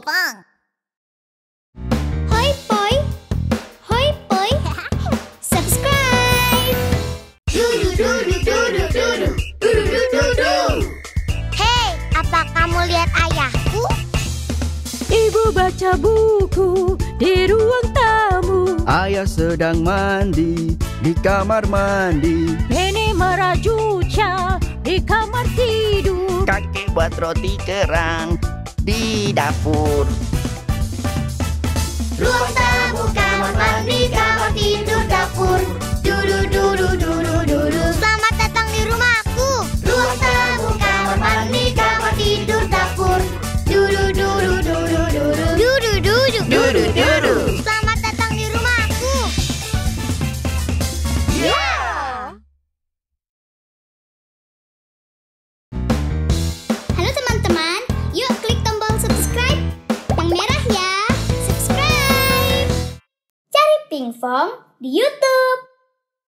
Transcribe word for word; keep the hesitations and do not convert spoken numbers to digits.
Pingpong. Hoi poi, hoi poi, subscribe. Dudu dudu dudu dudu dudu dudu. Hei, apa kamu lihat ayahku? Ibu baca buku di ruang tamu. Ayah sedang mandi di kamar mandi. Nenek merajuca di kamar tidur. Kakek buat roti kerang di dapur. Ruang tamu, kamar mandi, kamar tidur, dapur. Dudu dudu dudu dudu. Selamat datang di rumahku. Ruang tamu, kamar mandi, kamar tidur, dapur. Dudu dudu dudu dudu. Dudu dudu dudu dudu. Selamat datang di rumahku. Yeah. Halo teman-teman, yuk klik tombol subscribe yang merah ya. Subscribe. Cari Pingpong di YouTube.